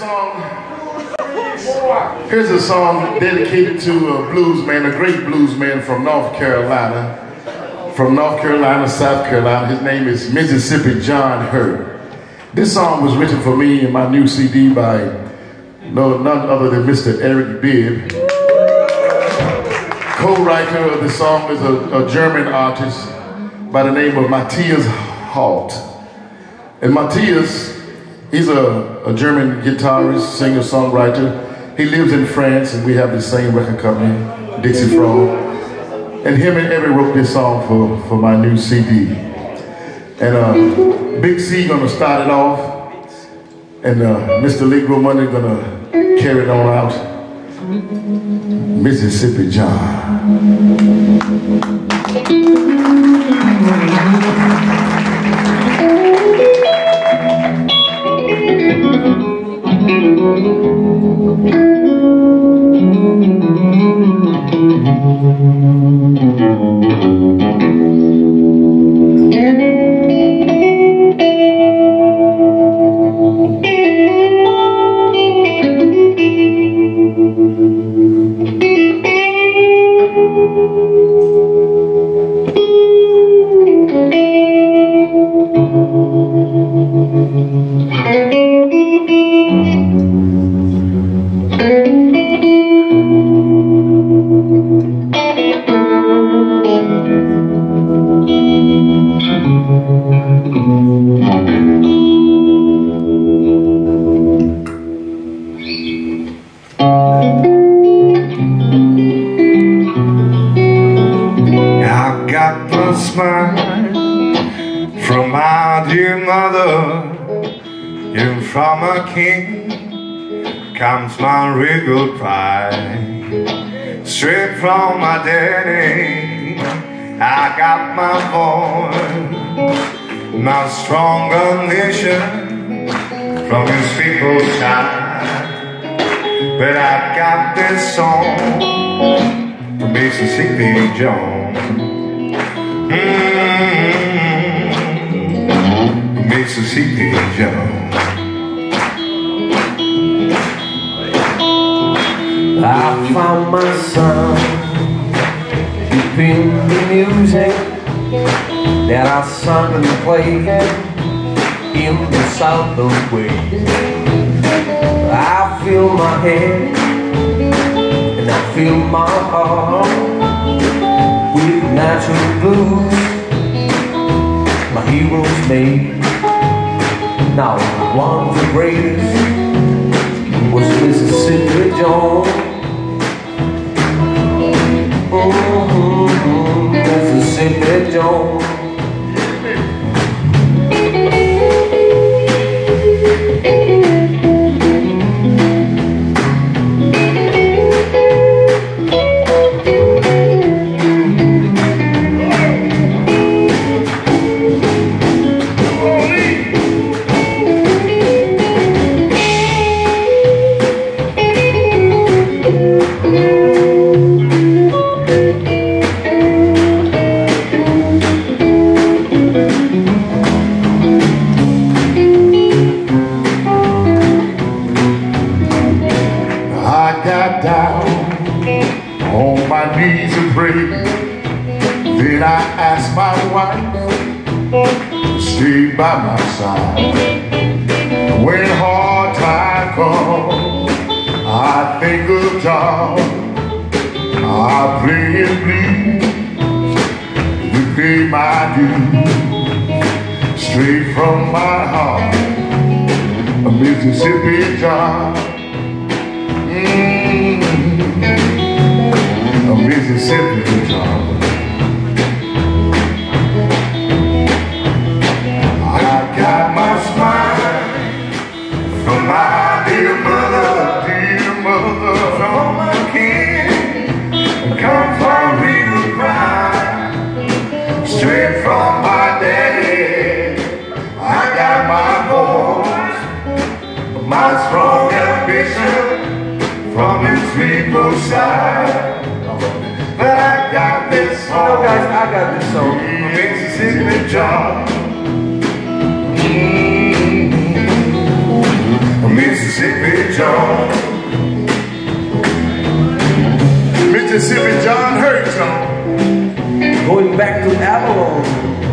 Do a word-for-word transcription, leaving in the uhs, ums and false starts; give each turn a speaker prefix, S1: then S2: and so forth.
S1: song. Here's a song dedicated to a blues man, a great blues man from North Carolina. From North Carolina, South Carolina. His name is Mississippi John Hurt. This song was written for me in my new C D by no, none other than Mister Eric Bibb. Co-writer of the song is a, a German artist by the name of Matthias Halt. And Matthias, he's a, a German guitarist, singer-songwriter. He lives in France, and we have the same record company, Dixie Frog. And him and Evie wrote this song for, for my new C D. And uh, Big C gonna start it off, and uh, Mister Lee Money gonna carry it on out. Mississippi John.
S2: From my dear mother and from a king comes my regal pride. Straight from my daddy I got my voice, my strong ambition from his people's side. But I got this song from Mississippi John. Mm-hmm. Mississippi John.
S3: I found my son deep in the music that I sung and played in the south of Wales. I feel my head and I feel my heart with natural blues. My heroes made. Now one of the greatest was Mississippi John. Mm-hmm. Mississippi John.
S1: On my knees and prayed. Then I asked my wife to stay by my side. When hard time comes, I think of John. I pray and plead to pay my dues straight from my heart. A Mississippi John. Mm-hmm. A Mississippi John. I got my smile from my dear mother, dear mother, from my king. Comes my real pride, straight from my daddy. I got my voice, my strong ambition from his people's side. But I got this song.
S3: You know, guys, I got this song.
S1: Mississippi John. Mm-hmm. Mississippi
S2: Mississippi John.
S1: Mississippi John Hurt John.
S3: Going back to Avalon.